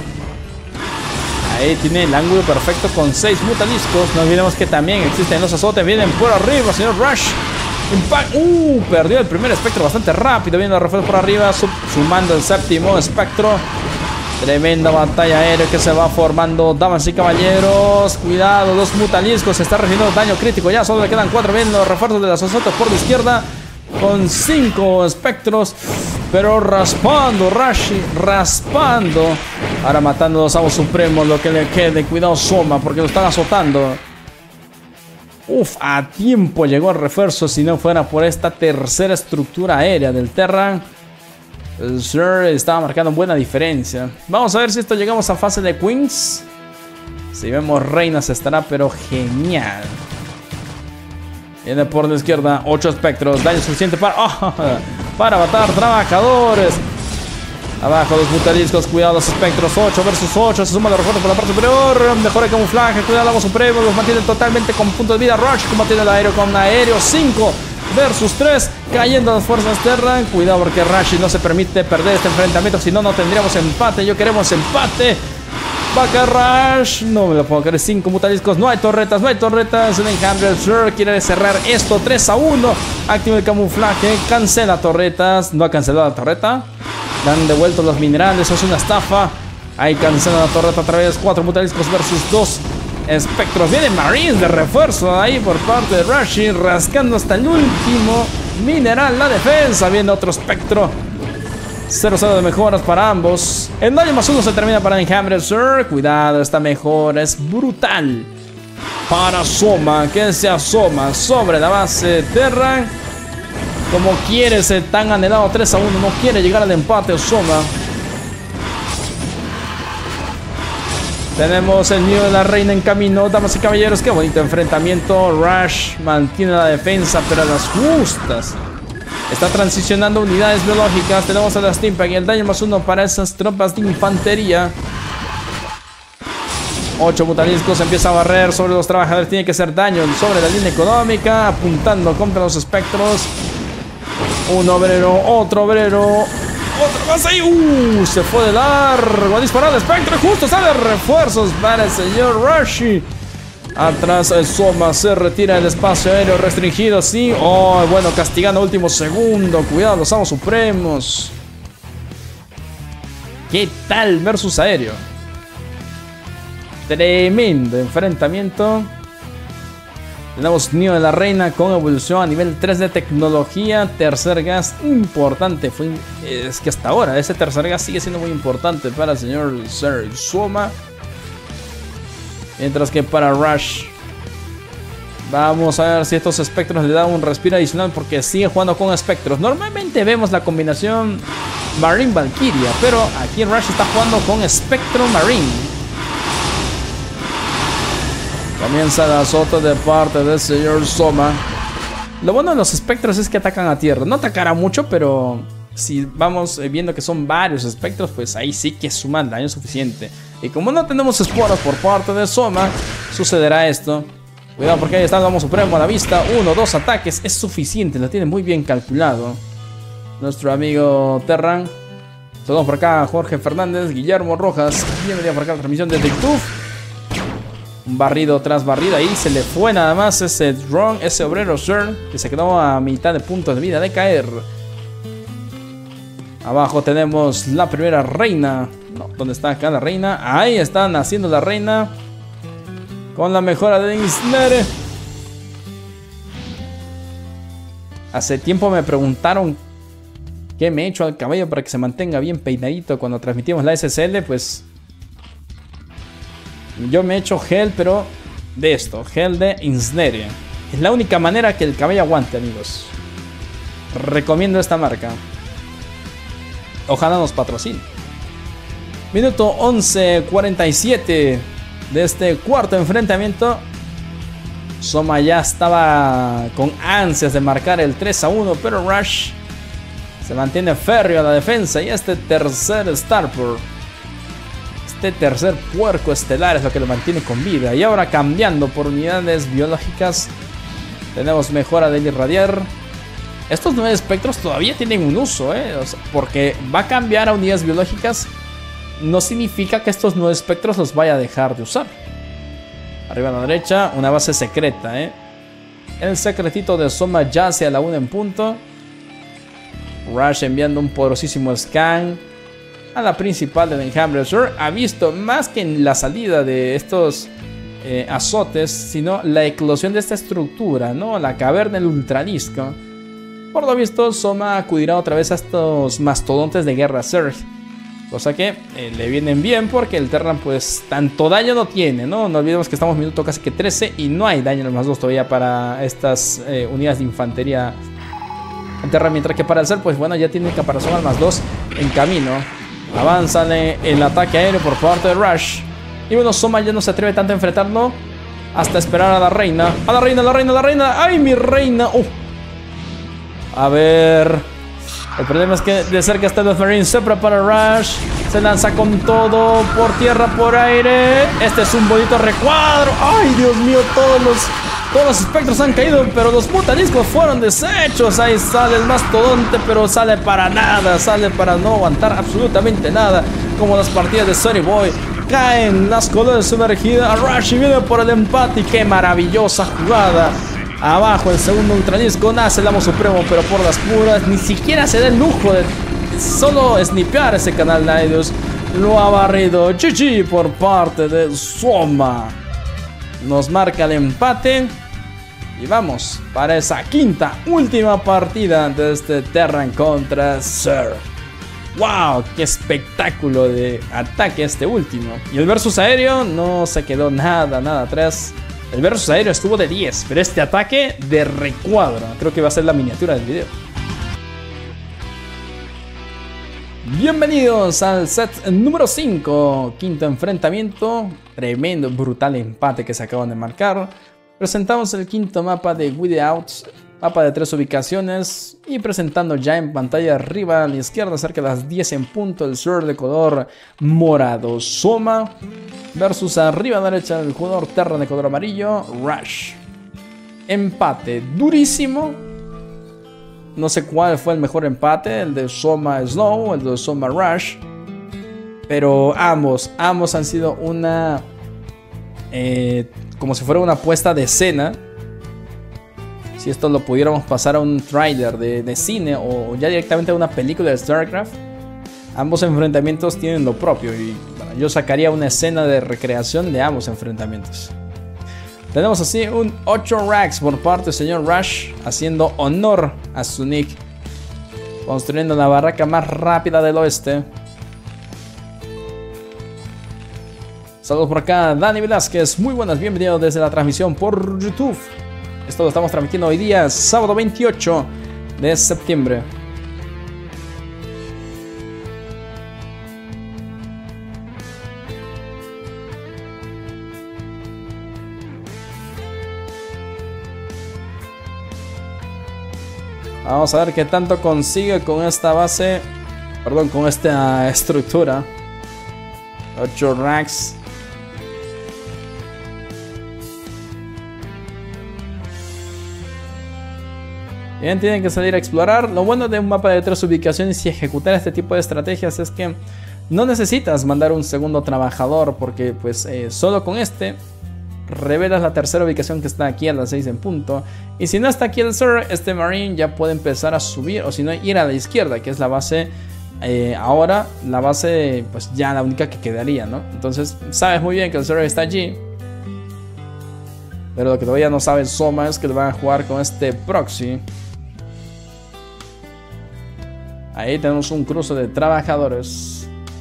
Ahí tiene el ángulo perfecto con seis mutaliscos. No olvidemos que también existen los azotes. Vienen por arriba, señor Rush. Impact. Uh, perdió el primer espectro bastante rápido. Viene los refuerzos por arriba. Sumando el séptimo espectro. Tremenda batalla aérea que se va formando, damas y caballeros. Cuidado, dos mutaliscos. Se está recibiendo daño crítico. Ya solo le quedan cuatro. Vienen los refuerzos de las azotes por la izquierda. Con cinco espectros. Pero raspando, Rashi, raspando. Ahora matando a los Amos Supremos. Lo que le quede. Cuidado, Soma, porque lo están azotando. Uf, a tiempo llegó el refuerzo. Si no fuera por esta tercera estructura aérea del Terra, el Zerg estaba marcando buena diferencia. Vamos a ver si esto llegamos a fase de Queens. Si vemos reinas estará pero genial. Viene por la izquierda, ocho espectros. Daño suficiente para, oh, para matar trabajadores. Abajo los mutaliscos, cuidado los espectros. ocho versus ocho, se suma los refuerzos por la parte superior. Mejora el camuflaje, cuidado el Amo Supremo. Los mantiene totalmente con puntos de vida. Rush combatiendo el aéreo con aéreo. cinco versus tres, cayendo las fuerzas Terra. Cuidado porque Rush no se permite perder este enfrentamiento. Si no, no tendríamos empate. Yo queremos empate. Va a caer Rush. No me lo puedo creer. cinco mutaliscos. No hay torretas. No hay torretas. El enjambre del Zerg quiere cerrar esto. tres a uno. Activa el camuflaje. Cancela torretas. No ha cancelado la torreta. Le han devuelto los minerales. Eso es una estafa. Ahí cancela la torreta otra vez. cuatro mutaliscos versus dos espectros. Viene Marines de refuerzo ahí por parte de Rush. Rascando hasta el último mineral. La defensa. Viene otro espectro. cero cero de mejoras para ambos. El daño más uno se termina para Enjambre Zerg. Cuidado, esta mejora es brutal para Soma, que se asoma sobre la base Terra. Como quiere ese tan anhelado tres a uno. No quiere llegar al empate Soma. Tenemos el nido de la reina en camino. Damas y caballeros, qué bonito enfrentamiento. Rush mantiene la defensa, pero a las justas. Está transicionando unidades biológicas. Tenemos a la Steampack y el daño más uno para esas tropas de infantería. Ocho mutaliscos empieza a barrer sobre los trabajadores. Tiene que hacer daño sobre la línea económica, apuntando contra los espectros. Un obrero, otro obrero, otro más ahí. Uh, se fue de largo. A disparar al espectro. Justo sale refuerzos para el señor Rush. Atrás el Soma se retira del espacio aéreo restringido. Sí, oh, bueno, castigando último segundo. Cuidado, los amos supremos. ¿Qué tal versus aéreo? Tremendo enfrentamiento. Tenemos Nido de la Reina con evolución a nivel tres de tecnología. Tercer gas importante. Fue, es que hasta ahora ese tercer gas sigue siendo muy importante para el señor Sir Soma. Mientras que para Rush, vamos a ver si estos espectros le dan un respiro adicional, porque sigue jugando con espectros. Normalmente vemos la combinación Marine Valkyria, pero aquí Rush está jugando con Spectro Marine. Comienza el azote de parte del señor Soma. Lo bueno de los espectros es que atacan a tierra. No atacará mucho, pero si vamos viendo que son varios espectros, pues ahí sí que suman daño suficiente. Y como no tenemos esporas por parte de Soma, sucederá esto. Cuidado porque ahí está el Amo Supremo a la vista. Uno, dos ataques, es suficiente, lo tiene muy bien calculado nuestro amigo Terran. Todos por acá, Jorge Fernández, Guillermo Rojas. Bienvenido por acá a la transmisión de TikTok. Un barrido tras barrido, ahí se le fue nada más ese drone, ese obrero Sir, que se quedó a mitad de puntos de vida de caer. Abajo tenemos la primera reina. No, ¿dónde está acá la reina? Ahí está naciendo la reina. Con la mejora de Insnere. Hace tiempo me preguntaron qué me he hecho al cabello para que se mantenga bien peinadito cuando transmitimos la S S L. Pues yo me he hecho gel, pero de esto, gel de Insnere. Es la única manera que el cabello aguante, amigos. Recomiendo esta marca. Ojalá nos patrocine. Minuto once cuarenta y siete de este cuarto enfrentamiento. Soma ya estaba con ansias de marcar el tres a uno, pero Rush se mantiene férreo a la defensa. Y este tercer Starport, este tercer puerco estelar, es lo que lo mantiene con vida. Y ahora cambiando por unidades biológicas, tenemos mejora del irradiar. Estos nueve espectros todavía tienen un uso, ¿eh? O sea, porque va a cambiar a unidades biológicas, no significa que estos nueve espectros los vaya a dejar de usar. Arriba a la derecha, una base secreta, ¿eh? El secretito de Soma yace a la una en punto. Rush enviando un poderosísimo scan a la principal del enjambre. Sir ha visto más que en la salida de estos eh, azotes, sino la eclosión de esta estructura, ¿no? La caverna del ultradisco. Por lo visto, Soma acudirá otra vez a estos mastodontes de guerra Zerg. Cosa que eh, le vienen bien porque el Terran pues tanto daño no tiene, ¿no? No olvidemos que estamos en minuto casi que trece y no hay daño en el más dos todavía para estas eh, unidades de infantería en Terran. Mientras que para el Zerg pues bueno, ya tiene caparazón al más dos en camino. Avanza el ataque aéreo por parte de Rush. Y bueno, Soma ya no se atreve tanto a enfrentarlo hasta esperar a la reina. A la reina, a la reina, a la reina. ¡Ay, mi reina! ¡Uh! A ver. El problema es que de cerca está el Marine. Se prepara Rush. Se lanza con todo. Por tierra, por aire. Este es un bonito recuadro. ¡Ay, Dios mío! Todos los, todos los espectros han caído, pero los mutaliscos fueron deshechos. Ahí sale el mastodonte, pero sale para nada. Sale para no aguantar absolutamente nada. Como las partidas de Sonny Boy. Caen las colonias sumergidas. Rush y viene por el empate. Y qué maravillosa jugada. Abajo el segundo ultradisco, nace el Amo Supremo, pero por las puras. Ni siquiera se da el lujo de solo snipear ese canal Nidus. Lo ha barrido G G por parte de Soma. Nos marca el empate. Y vamos para esa quinta, última partida de este Terran contra Zerg. ¡Wow! ¡Qué espectáculo de ataque este último! Y el versus aéreo no se quedó nada, nada atrás. El versus aéreo estuvo de diez, pero este ataque de recuadro. Creo que va a ser la miniatura del video. Bienvenidos al set número cinco, quinto enfrentamiento, tremendo, brutal empate que se acaban de marcar. Presentamos el quinto mapa de Whiteout, mapa de tres ubicaciones, y presentando ya en pantalla arriba a la izquierda cerca de las diez en punto el Zerg de color morado Soma versus arriba a la derecha el jugador Terran de color amarillo Rush. Empate durísimo. No sé cuál fue el mejor empate, el de Soma Snow o el de Soma Rush. Pero ambos, ambos han sido una... Eh, como si fuera una puesta de escena. Si esto lo pudiéramos pasar a un trailer de, de cine o ya directamente a una película de StarCraft. Ambos enfrentamientos tienen lo propio y bueno, yo sacaría una escena de recreación de ambos enfrentamientos. Tenemos así un ocho racks por parte del señor Rush, haciendo honor a su nick, construyendo la barraca más rápida del oeste. Saludos por acá, Dani Velázquez, muy buenas, bienvenidos desde la transmisión por YouTube. Esto lo estamos transmitiendo hoy día, sábado veintiocho de septiembre. Vamos a ver qué tanto consigue con esta base. Perdón, con esta estructura. ocho racks. Bien, tienen que salir a explorar. Lo bueno de un mapa de tres ubicaciones y ejecutar este tipo de estrategias es que no necesitas mandar un segundo trabajador, porque pues eh, solo con este revelas la tercera ubicación que está aquí a las seis en punto. Y si no está aquí el Zerg, este Marine ya puede empezar a subir, o si no, ir a la izquierda, que es la base. Eh, ahora la base, pues ya la única que quedaría, ¿no? Entonces sabes muy bien que el Zerg está allí, pero lo que todavía no sabe Soma es que le van a jugar con este proxy. Ahí tenemos un cruce de trabajadores.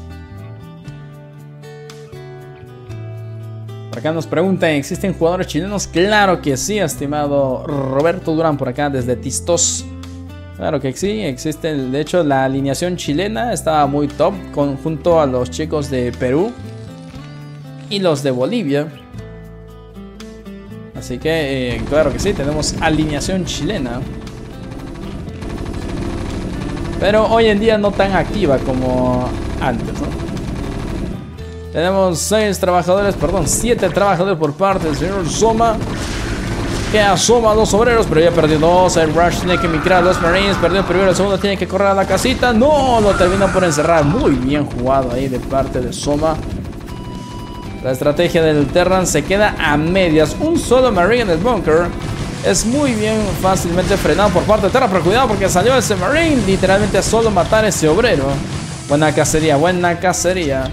Por acá nos preguntan, ¿existen jugadores chilenos? Claro que sí, estimado Roberto Durán, por acá desde Tistos. Claro que sí, existe. De hecho, la alineación chilena estaba muy top con, junto a los chicos de Perú y los de Bolivia. Así que, eh, claro que sí, tenemos alineación chilena. Pero hoy en día no tan activa como antes, ¿no? Tenemos seis trabajadores, perdón, siete trabajadores por parte del señor Soma, que asoma a dos obreros, pero ya perdió dos. El Rush tiene que migrar a los Marines, perdió el primero, el segundo tiene que correr a la casita. No, lo termina por encerrar. Muy bien jugado ahí de parte de Soma. La estrategia del Terran se queda a medias. Un solo Marine en el bunker es muy bien fácilmente frenado por parte de Terran, pero cuidado porque salió ese Marine literalmente a solo matar a ese obrero. Buena cacería, buena cacería.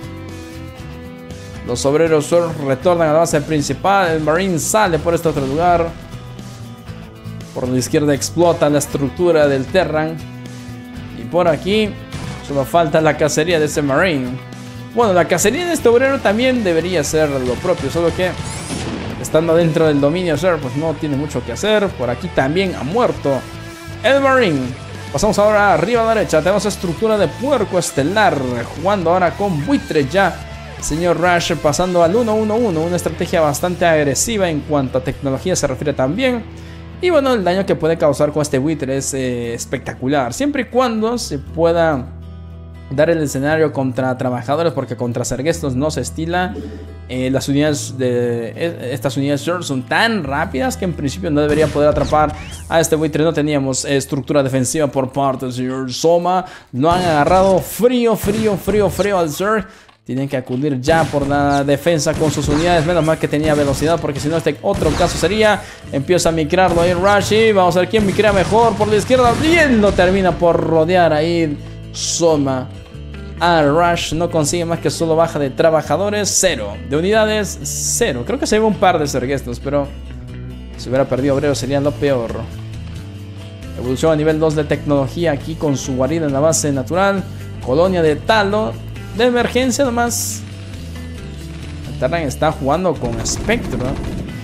Los obreros retornan a la base principal. El Marine sale por este otro lugar. Por la izquierda explota la estructura del Terran. Y por aquí solo falta la cacería de ese Marine. Bueno, la cacería de este obrero también debería ser lo propio, solo que estando dentro del dominio Zerg, pues no tiene mucho que hacer. Por aquí también ha muerto el Marine. Pasamos ahora arriba a la derecha. Tenemos estructura de puerco estelar, jugando ahora con buitre ya. Señor Rush pasando al uno uno uno, una estrategia bastante agresiva en cuanto a tecnología se refiere también. Y bueno, el daño que puede causar con este buitre es eh, espectacular, siempre y cuando se pueda dar el escenario contra trabajadores, porque contra serguestos no se estila. Eh, las unidades de eh, estas unidades son tan rápidas que en principio no debería poder atrapar a este buitre. No teníamos eh, estructura defensiva por parte del señor Soma. Lo han agarrado frío, frío, frío, frío al Zerg. Tienen que acudir ya por la defensa con sus unidades. Menos mal que tenía velocidad, porque si no este otro caso sería. Empieza a micrarlo ahí Rush y vamos a ver quién micrea mejor por la izquierda. Bien, lo termina por rodear ahí Soma. A Rush no consigue más que solo baja de trabajadores, cero. De unidades, cero. Creo que se lleva un par de serguestos, pero si hubiera perdido obreros sería lo peor. Evolución a nivel dos de tecnología aquí con su guarida en la base natural. Colonia de talo. De emergencia nomás. El Terran está jugando con Spectre.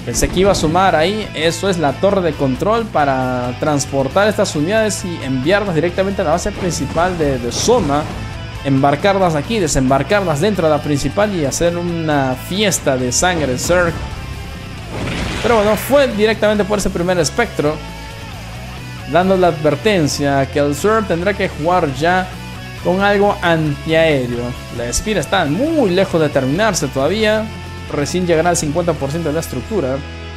Pensé que iba a sumar ahí. Eso es la torre de control para transportar estas unidades y enviarlas directamente a la base principal de, de Soma. Embarcarlas aquí, desembarcarlas dentro de la principal y hacer una fiesta de sangre Zerg. Pero bueno, fue directamente por ese primer espectro, dando la advertencia que el Zerg tendrá que jugar ya con algo antiaéreo. La Spira está muy lejos de terminarse todavía. Recién llegará al cincuenta por ciento de la estructura.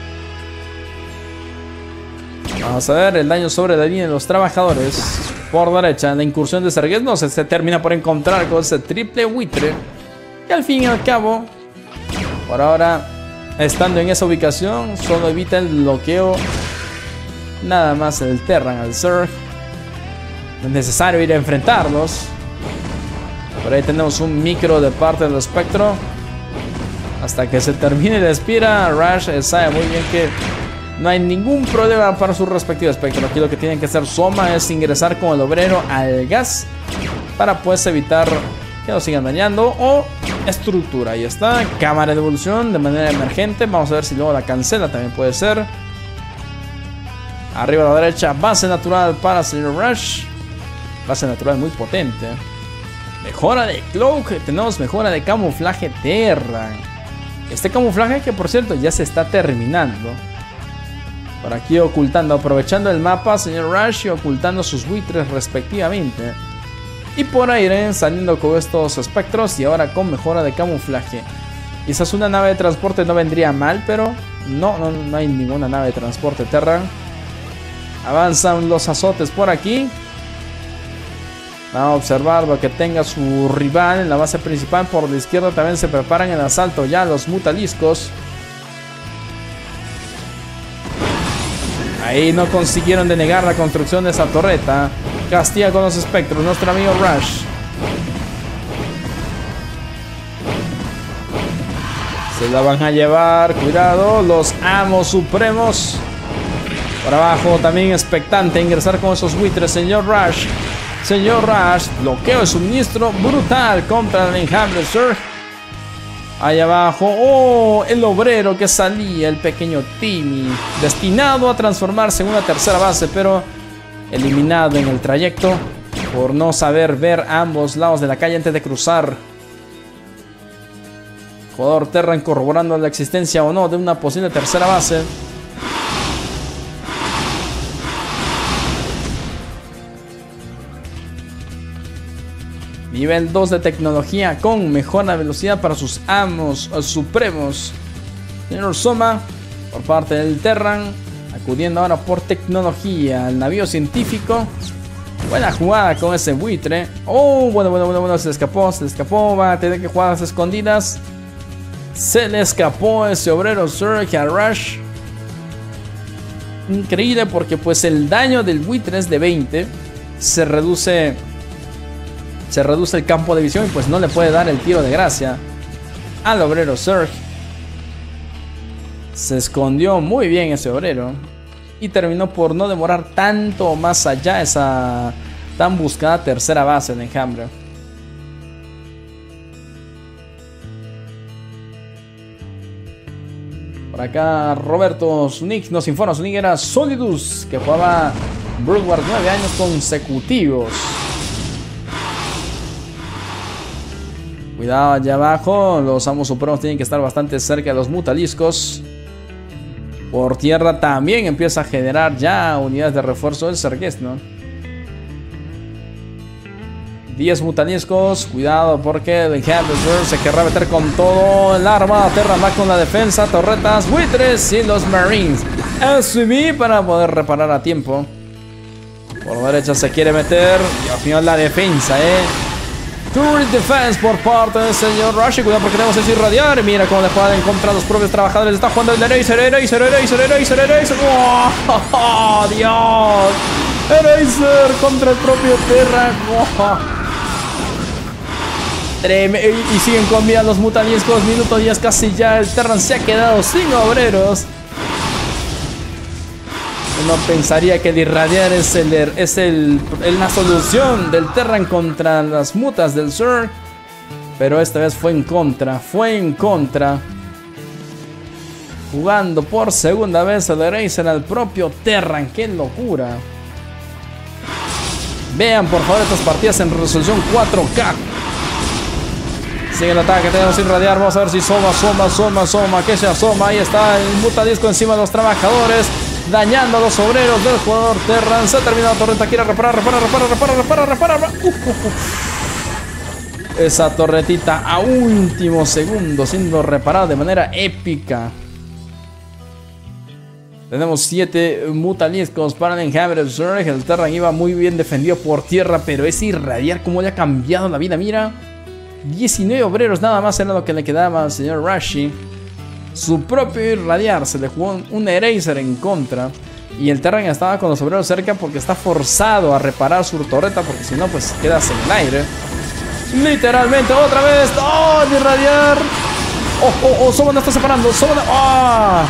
Vamos a ver el daño sobre la línea de los trabajadores. Por derecha, la incursión de Sergués no se, se termina por encontrar con ese triple buitre. Y al fin y al cabo, por ahora, estando en esa ubicación, solo evita el bloqueo. Nada más el Terran al Zerg. No es necesario ir a enfrentarlos. Por ahí tenemos un micro de parte del espectro. Hasta que se termine la Spira, Rush sabe muy bien que no hay ningún problema para su respectivo espectro. Aquí lo que tienen que hacer Soma es ingresar con el obrero al gas para pues evitar que nos sigan dañando. O estructura, ahí está. Cámara de evolución de manera emergente. Vamos a ver si luego la cancela, también puede ser. Arriba a la derecha, base natural para señor Rush. Base natural muy potente. Mejora de cloak. Tenemos mejora de camuflaje Terran. Este camuflaje que por cierto ya se está terminando. Por aquí ocultando, aprovechando el mapa, señor Rush, y ocultando sus buitres respectivamente. Y por aire saliendo con estos espectros y ahora con mejora de camuflaje. Quizás una nave de transporte no vendría mal, pero no, no, no hay ninguna nave de transporte Terran. Avanzan los azotes por aquí. Vamos a observar lo que tenga su rival en la base principal. Por la izquierda también se preparan el asalto ya los mutaliscos. Ahí no consiguieron denegar la construcción de esa torreta. Castiga con los espectros nuestro amigo Rush. Se la van a llevar. Cuidado, los amos supremos. Por abajo también expectante ingresar con esos buitres, señor Rush. Señor Rush, bloqueo de suministro brutal contra el enjambre Zerg. Ahí abajo, oh, el obrero que salía, el pequeño Timmy, destinado a transformarse en una tercera base, pero eliminado en el trayecto por no saber ver ambos lados de la calle antes de cruzar. Jugador Terran corroborando la existencia o no de una posible tercera base. Nivel dos de tecnología con mejora de velocidad para sus amos supremos. Señor Soma, por parte del Terran, acudiendo ahora por tecnología al navío científico. Buena jugada con ese buitre. Oh, bueno, bueno, bueno, bueno, se le escapó, se le escapó. Va a tener que jugar a las escondidas. Se le escapó ese obrero Zerg a Rush. Increíble porque pues el daño del buitre es de veinte. Se reduce... Se reduce el campo de visión y pues no le puede dar el tiro de gracia al obrero Zerg. Se escondió muy bien ese obrero y terminó por no demorar tanto más allá esa tan buscada tercera base de enjambre. Por acá Roberto Zunic nos informa. Zunic era Solidus, que jugaba Brood War nueve años consecutivos. Cuidado allá abajo, los amos supremos tienen que estar bastante cerca de los mutaliscos. Por tierra también empieza a generar ya unidades de refuerzo del Sergués, ¿no? diez mutaliscos, cuidado porque el Enjambre se querrá meter con todo. El arma Terra va con la defensa, torretas, buitres y los marines. S U V para poder reparar a tiempo. Por la derecha se quiere meter y al final la defensa, eh. Turret Defense por parte del señor Rush. Cuidado porque tenemos ese irradiar. Mira cómo le pueden encontrar los propios trabajadores. Está jugando el Eraser, Eraser, Eraser, Eraser, Eraser. ¡Oh, Dios! Eraser contra el propio Terra. ¡Oh! Y siguen con vida los mutaliscos. Minuto diez casi ya. El Terran se ha quedado sin obreros. Uno pensaría que el irradiar es, el, es el, el, la solución del Terran contra las mutas del Zerg. Pero esta vez fue en contra. Fue en contra. Jugando por segunda vez el Eraser al propio Terran. ¡Qué locura! Vean por favor estas partidas en resolución cuatro K. Sigue el ataque, tenemos sin radiar. Vamos a ver si Soma, Soma, Soma, Soma. Que sea Soma. Ahí está el mutadisco encima de los trabajadores, dañando a los obreros del jugador Terran. Se ha terminado la torreta. Quiere reparar, reparar, reparar, reparar, reparar, reparar. Uh, uh, uh. Esa torretita a último segundo siendo reparada de manera épica. Tenemos siete mutaliscos para el Enjambre Zerg. El Terran iba muy bien defendido por tierra, pero ese irradiar como le ha cambiado la vida. Mira, diecinueve obreros nada más era lo que le quedaba al señor Rashi. Su propio irradiar se le jugó un Eraser en contra. Y el Terran estaba con los obreros cerca porque está forzado a reparar su torreta, porque si no pues quedas en el aire. Literalmente otra vez. ¡Oh! El irradiar. ¡Oh! ¡Oh! ¡Oh! Soma no está separando. Soma no... ¡Oh!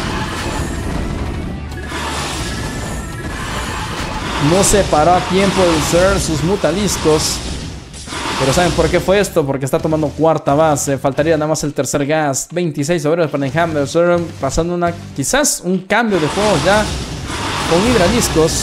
No separó a tiempo el Zerg sus mutaliscos. Pero ¿saben por qué fue esto? Porque está tomando cuarta base. Faltaría nada más el tercer gas. veintiséis obreros para el Enjambre Zerg, pasando una, quizás un cambio de juego ya con hidraliscos.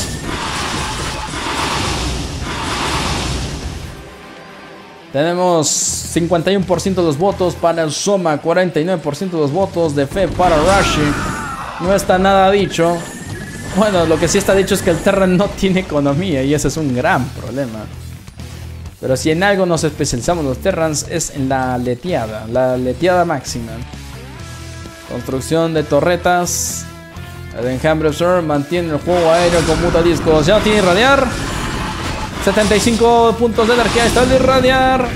Tenemos cincuenta y uno por ciento de los votos para el Soma, cuarenta y nueve por ciento de los votos de fe para Rashi. No está nada dicho. Bueno, lo que sí está dicho es que el Terran no tiene economía y ese es un gran problema. Pero si en algo nos especializamos los Terrans es en la leteada, la leteada máxima. Construcción de torretas. El Enjambre Zerg mantiene el juego aéreo con mutadiscos. Ya no tiene irradiar. setenta y cinco puntos de energía. Está el irradiar.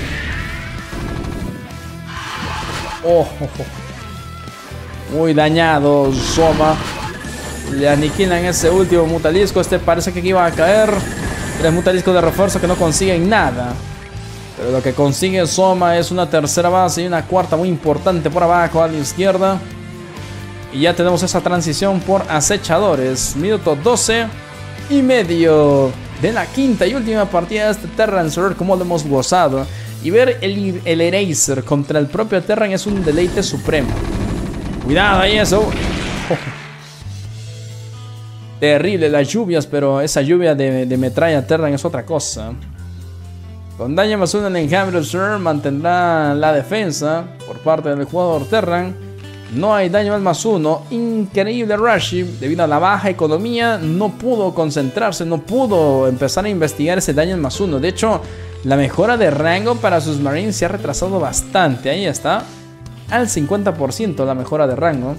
Oh, oh, oh. Muy dañado Soma. Le aniquilan ese último mutalisco. Este parece que aquí iba a caer. Tres mutaliscos de refuerzo que no consiguen nada. Pero lo que consigue Soma es una tercera base y una cuarta muy importante por abajo a la izquierda. Y ya tenemos esa transición por acechadores. Minuto doce y medio de la quinta y última partida de este Terran Zerg, como lo hemos gozado. Y ver el, el Eraser contra el propio Terran es un deleite supremo. Cuidado ahí eso. Oh. Terrible las lluvias, pero esa lluvia de, de metralla Terran es otra cosa. Con daño más uno en el Enjambre Zerg mantendrá la defensa por parte del jugador Terran. No hay daño al más uno. Increíble Rashi, debido a la baja economía, no pudo concentrarse, no pudo empezar a investigar ese daño al más uno. De hecho, la mejora de rango para sus Marines se ha retrasado bastante. Ahí está, al cincuenta por ciento la mejora de rango.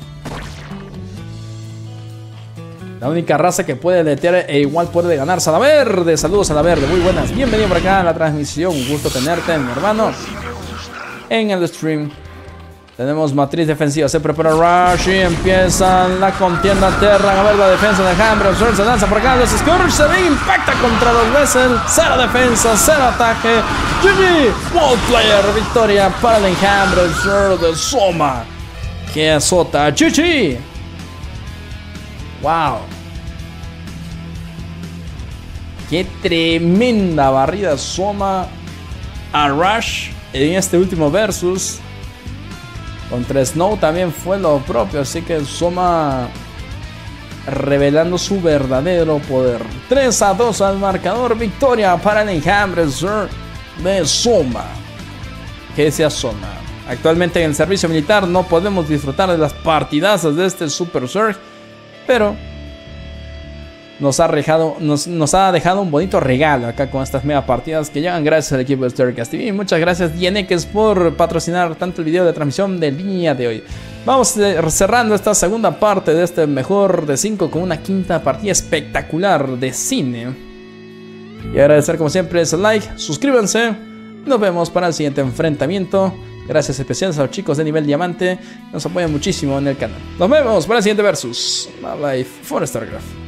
La única raza que puede letear e igual puede ganar. Salaverde, saludos Salaverde, muy buenas. Bienvenido por acá a la transmisión. Un gusto tenerte, mi hermano, en el stream. Tenemos matriz defensiva. Se prepara Rashi. Empieza la contienda Terran. A ver la defensa de Enjambre Zerg. Se lanza por acá. Los Scourge se ven. Impacta contra los Vessel. Cero defensa. Cero ataque. G G. Wall player. Victoria para el Enjambre Zerg de Soma, que azota. G G. Wow. Qué tremenda barrida Soma a Rush en este último versus. Contra Snow también fue lo propio. Así que Soma revelando su verdadero poder. tres a dos al marcador. Victoria para el Enjambre Zerg de Soma, que se asoma. Actualmente en el servicio militar no podemos disfrutar de las partidazas de este Super Zerg, pero nos ha, dejado, nos, nos ha dejado un bonito regalo acá con estas mega partidas que llegan gracias al equipo de Stercast T V. Muchas gracias Dieneques por patrocinar tanto el video de transmisión del día de hoy. Vamos cerrando esta segunda parte de este mejor de cinco con una quinta partida espectacular de cine. Y agradecer como siempre ese like, suscríbanse. Nos vemos para el siguiente enfrentamiento. Gracias especiales a los chicos de nivel diamante, nos apoyan muchísimo en el canal. Nos vemos para el siguiente versus. My Life for StarCraft.